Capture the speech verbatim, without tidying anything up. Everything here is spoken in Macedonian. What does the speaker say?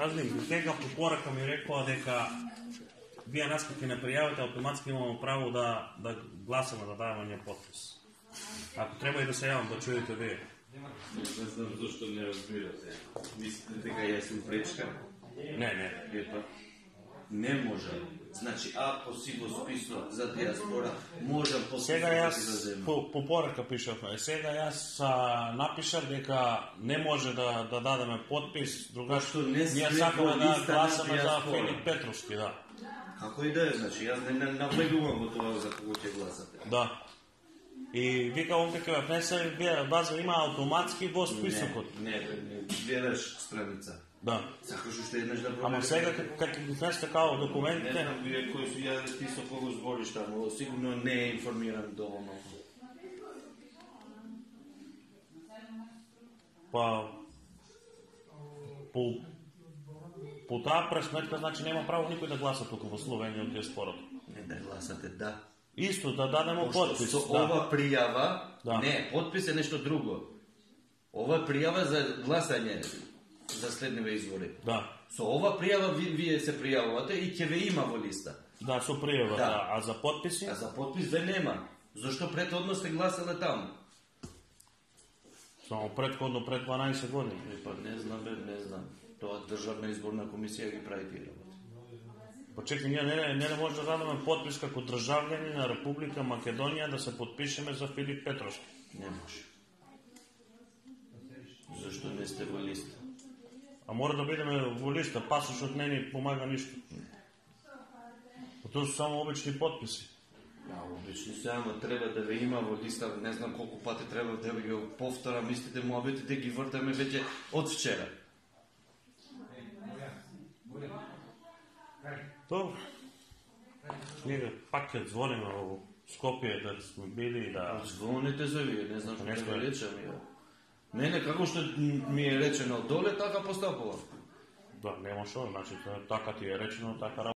Пазим, тega попорака ми рекла дека вие нас како не пријавите, автоматски имamo право да, да гласаме да даваме ние подпис. Ако треба и да се јавам да чуете вие. Не знам зашто не разбирате. Мислите дека јас сум пречка? Не, не. Епа, не може. Значи, ако си го списува за диаспора, можам по Сега јас по, по порака пишавме. Сега јас а, напишав дека не може да, да дадеме подпис, другаш ние сакаме да гласаме за Филип Петровски, да. Како и да е, значи, јас не навлегувам во тоа за кого ќе гласате. Да. И викавам дека внесе база има автоматски во списокот. Не, не, не, гледаш страница. Да. Сакаш уште еднаш да провериш. Ама сега како ги внесе као документите. Не знам вие кои су јаде ти со кого збориш таму, сигурно не е информиран доволно. Па по по таа пресметка, значи нема право никој да гласа тука во Словенија од диаспората. Не да гласате, да. Исто да дадеме подпис. Со да. ова пријава, да. Не, подпис е нешто друго. Ова пријава за гласање за следниве избори. Да. Со ова пријава ви, вие се пријавувате и ќе ве има во листа. Да, со пријава, да. да. А за подписи? А за подпис ве нема. Зошто претходно сте гласале таму? Само предходно пред дванаесет години. Е, па не знам, бе, не знам. Тоа Државна изборна комисија ги прави тие работи. Па чекай, ние не, не, не може да дадеме подпис како државјани на Република Македонија да се подпишеме за Филип Петровски. Не може. Зашто не сте во листа? А мора да бидеме во листа, пасошот не ни помага ништо. Тоа се само обични подписи. Да, обични се, ама треба да ве има во листа, не знам колку пати треба да ви го повторам, истите муабети да ги вртаме веќе од вчера. Добро. Ние пак ќе звониме во Скопје да сме били и да... Звоните за вие, не знам што Не да сме. ви речем. Мене, како што ми е речено доле, така постапувам. Да, нема шо, значи така ти е речено, така